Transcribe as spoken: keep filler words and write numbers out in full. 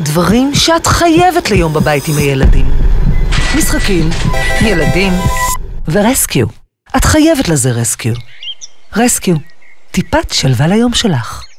דברים שאת חייבת ליום בבית עם הילדים. משחקים, ילדים ורסקיו. את חייבת לזה רסקיו. רסקיו, טיפת שלווה ליום שלך.